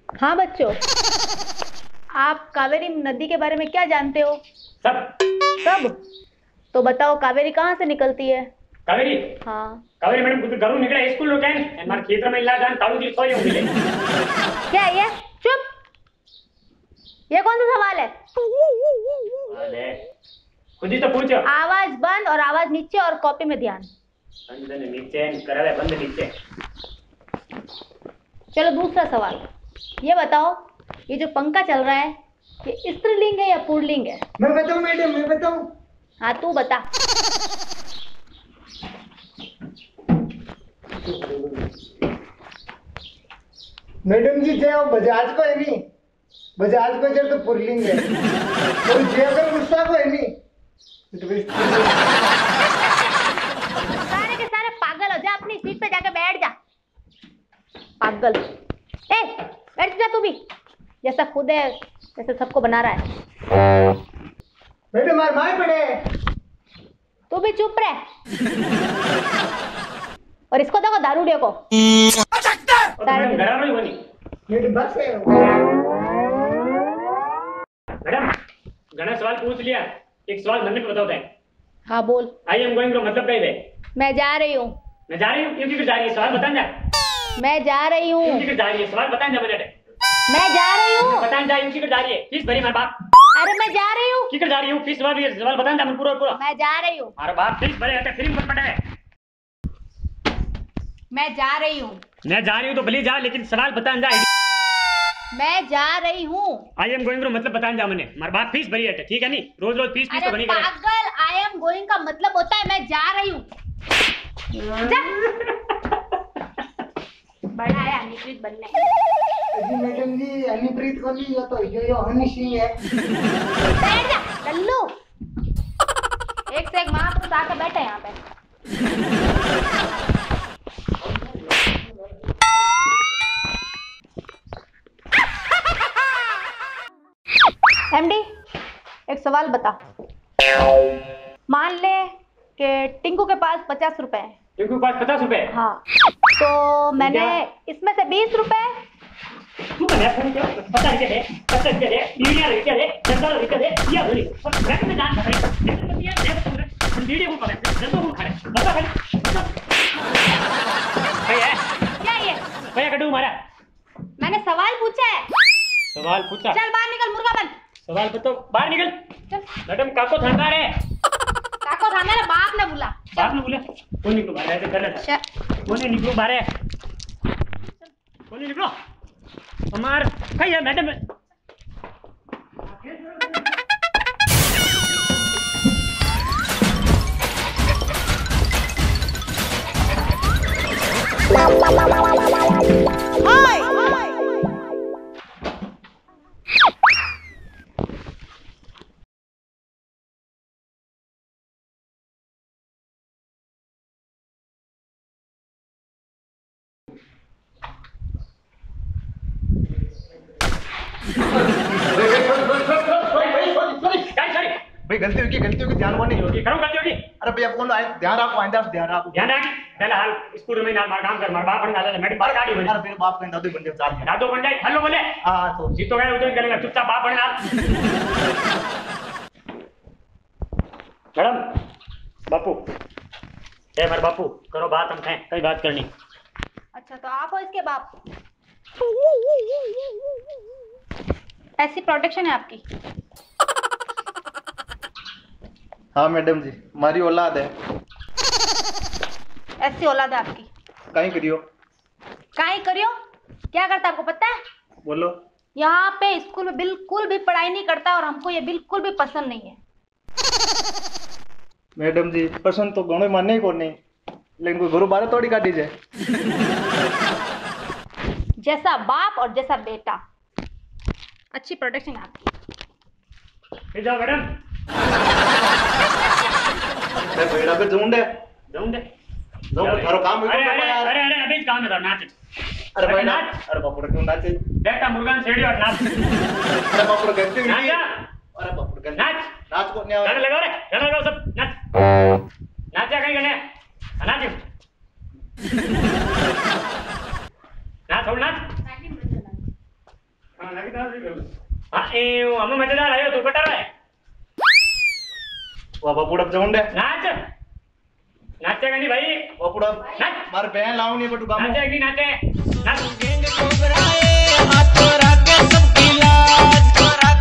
हाँ बच्चों, आप कावेरी नदी के बारे में क्या जानते हो? सब। सब? तो बताओ कावेरी कहाँ से निकलती है? कावेरी। हाँ। कावेरी मैडम कुछ घरों निकला स्कूल रो कैन मार खेतर में इला जान तालू दी सोई मिले। क्या है ये? चुप। ये कौन सा सवाल है? अरे खुद ही तो पूछो। आवाज बंद और आवाज नीचे और कॉपी में ध्यान। बंद नीचे करावे बंद नीचे। चलो दूसरा सवाल। ये बताओ, ये जो पंखा चल रहा है ये स्त्रीलिंग है या पुल्लिंग है? मैं बताऊं मैडम, मैं बताऊं? हाँ तू बता। मैडम जी चाहे वो बजाज को है नहीं, बजाज को जब तो पुल्लिंग है और जे अगर गुस्सा को है नहीं तो सारे के सारे पागल हो जा, अपनी सीट पे जाके बैठ जा। पागल। ए बैठ जा तू भी, जैसा खुद है जैसे सबको बना रहा है। मैडम मार मार पड़े। तू भी चुप रह। और इसको देखो दारूडियों को। मैडम घरा में बनी। मैडम बस है। मैडम घना सवाल पूछ लिया, एक सवाल मन में बताओ दे। हाँ बोल। आई एम गोइंग टू मतलब कही है? मैं जा रही हूँ। मैं जा रही हूँ क्यों जा रही है सवाल बताएं जा। मैं जा रही हूँ। क्यों जा रही है सवाल बताएं जा मिनट। मैं जा रही हूँ। बताएं जा क्यों जा रही है फीस भरी मेरे बाप। अरे मैं जा रही हूँ। क्यों जा रही हूँ फीस भरी सवाल बताएं जा मैं पूरा पूरा। मैं जा रही हूँ। अरे बाप फीस भरे आते फ्री में पड़ा है। मैं जा रही हूँ। मैं जा रही हूँ तो भले जा लेकिन सवाल बताएं जा। मैं जा रही हूँ। आई एम गोइंग मतलब बताएं जा मैंने मार बाप फीस भरी है ठीक है नहीं रोज रोज फीस तो अरे बनी करे। पागल, आई एम गोइंग का मतलब होता है मैं जा रही हूँ। जा। बड़ा है अनिप्रीत बनने। जी मैडम जी हनीप्रीत को नहीं, तो यो हनी सिंह है। बैठ जा लल्लू। एक से एक महापुरुष आके बैठे यहाँ पे। एमडी एक सवाल बता। मान ले कि टिंकू के पास 50 रुपए है। टिंकू के पास 50 रुपए? हाँ तो मैंने इसमें से 20 रुपए तू मैं फोन क्या पता नहीं दे पता नहीं दे वीडियो लेके दे चंदा लेके दे या बोली मैं में जान कर ये दे वीडियो को करे जल्दी को खड़े बता खड़े भैया क्या ये? भैया कटू मारा। मैंने सवाल पूछा है। सवाल पूछा? चल बाहर निकल मुर्गा बन। सवाल पूछो बाहर निकल। चल। मैडम काको थाना रे। काको थाना रे बाप ने बोला। बाप ने बोला कौन निकलो बाहर ऐसे कर लेता कौन निकलो बाहर कौन निकलो हमार भैया मैडम भाई गलती होगी ध्यान नहीं होगी करो गलती होगी। अरे भैया कौन ध्यान रखो आइंदा से ध्यान रखो। ध्यान रख पहले हाल स्कूल में नाल मार काम कर मार बाप बन डाला मैडम बाहर गाड़ी बन। अरे मेरे बाप का दादू बन जाए चाल दादू बन जाए हेलो बोले हां तो जी तो गए उधर करेगा चुपचाप बाप बन डाल। मैडम बापू ए मेरे बापू करो बात हम हैं कई बात करनी। अच्छा तो आप हो इसके बाप? ऐसी प्रोटेक्शन है आपकी? हाँ मैडम जी हमारी औलाद है। ऐसी औलाद है आपकी? कहीं करियो। काहे करियो? क्या करता आपको पता है? बोलो। यहाँ पे स्कूल में बिल्कुल भी पढ़ाई नहीं करता और हमको ये बिल्कुल भी पसंद नहीं है। मैडम जी पसंद तो घणो माने को नहीं लेकिन कोई गुरु बारे थोड़ी काटी जाए। जैसा बाप और जैसा बेटा, अच्छी प्रोटेक्शन है आपकी। जाओ मैडम बेड़ा पे झुंड है जाऊं दे जो थारो काम है। अरे अभी काम है नाच। अरे भाई नाच। अरे बाप रे क्यों नाचे बेटा मुर्गा सेड़ी और नाच। अरे बाप रे गलती हुई। नाच अरे बाप रे नाच नाच को नहीं गाना लगाओ रे गाना लगाओ सब नाच नाच जा कहीं गने नाच नाच और नाच हाँ हम मजेदार आयो तू कटर है बाबा पुडप जाऊन दे नाच नाचे का नहीं भाई वो पुडप नाच मार बहन लावणी बटू गामो नाचे की नाचे नाच हाथ राके सबकी लाज